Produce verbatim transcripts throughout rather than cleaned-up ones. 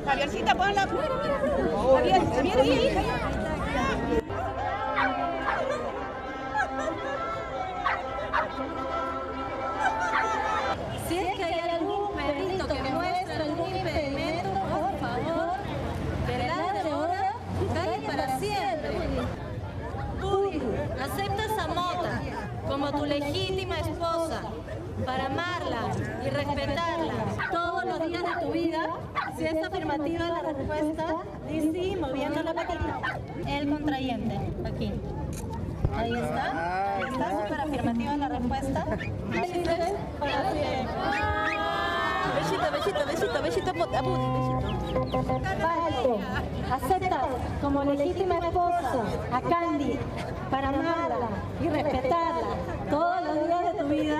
Javiercita, ponla. Javier, Javier, ahí, hija. Si es que hay algún perrito que muestre algún impedimento, por favor, ¿verdad de ahora? Cae para siempre. Tú aceptas a Mota como tu legítima esposa para amarla y respetarla todos los días de tu vida. Si es afirmativa la respuesta, di sí moviendo la patita. El contrayente, aquí. Ahí está. Ahí está, súper afirmativa la respuesta. Felices para siempre. Besito, besito, besito, besito, a Budi, besito. Vale, aceptas como legítima esposa a Candy para amarla y respetarla todos los días de tu vida.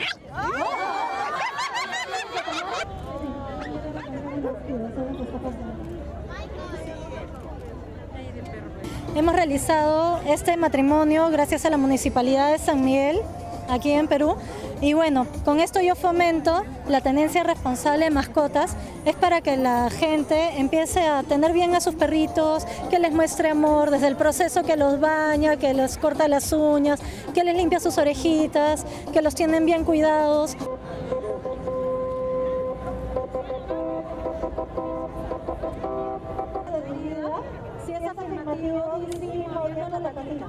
Hemos realizado este matrimonio gracias a la Municipalidad de San Miguel, aquí en Perú. Y bueno, con esto yo fomento la tenencia responsable de mascotas. Es para que la gente empiece a tener bien a sus perritos, que les muestre amor desde el proceso que los baña, que les corta las uñas, que les limpia sus orejitas, que los tienen bien cuidados. Si es afirmativo, sí, moviendo la patita.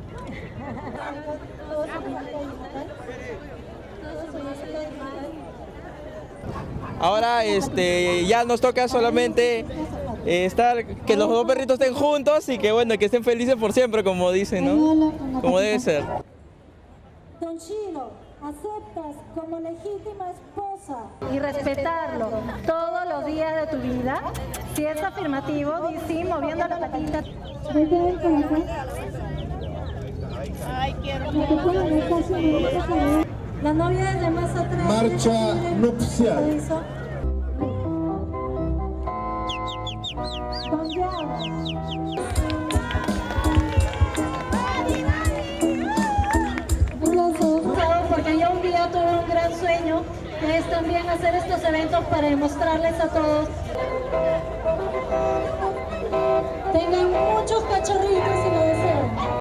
Ahora este, ya nos toca solamente eh, estar, que los dos perritos estén juntos y que bueno, que estén felices por siempre, como dicen, ¿no? Como debe ser. Don Chilo, aceptas como legítima esposa y respetarlo todos los días de tu vida. Si es afirmativo, di sí moviendo la patita. Ay, qué hermoso. La novia desde más atrás. Marcha nupcial. Porque yo un día tuve un gran sueño, que es también hacer estos eventos para demostrarles a todos. Tengan muchos cachorritos y lo desean.